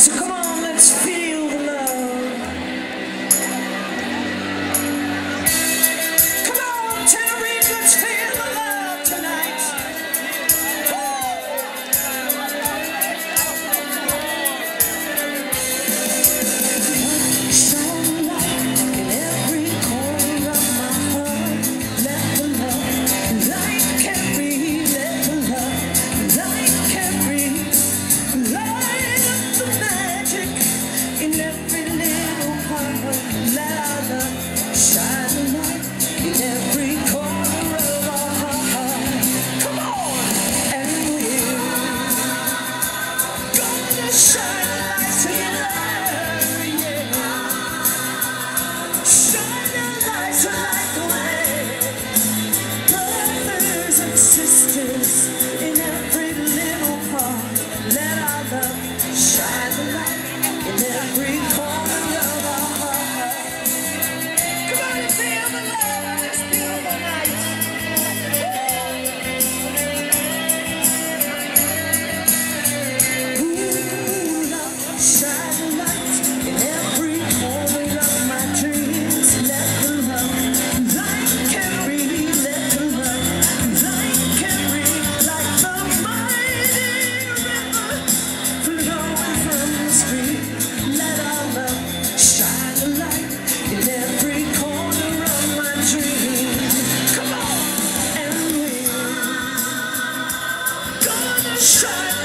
So come on, let's feel the love. Come on, Terry, let's feel the love tonight. Shine light in every corner of my heart. Let the love light carry, let the love light carry. Light up the magic in every little heart. Let our love shine a light in every corner of our heart. Come on, and we're gonna shine a light together, yeah. Shine a light to light the way. Brothers and sisters in every little heart. Let our love shine a light in every corner of our heart. Come on and feel the love on this beautiful night. Ooh, love, shine a light in every corner of my dreams. Let the love light carry, let the love light carry like the mighty river flowing from the stream. Let our love shine a light in every corner of my dream. Come on, and we're gonna shine